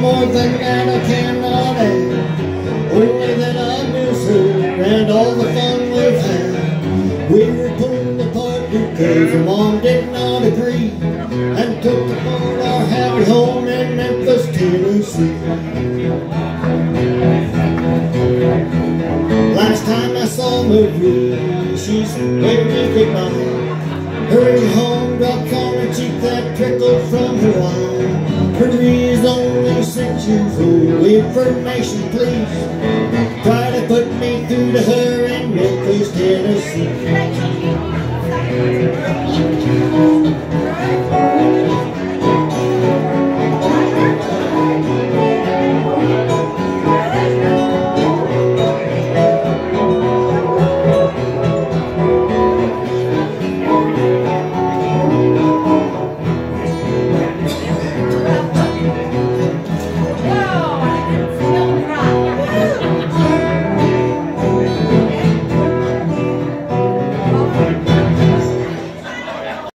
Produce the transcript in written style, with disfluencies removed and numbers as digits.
more than that I cannot add. Only that I miss her and all the fun we've had. We were pulled apart because her mom did not agree and took apart our happy home in Memphis, Tennessee. Last time I saw Marie, she's waving me goodbye. Hurry home, drops on her cheek that trickled from her eye. Marie's only 6 years old. Information, please.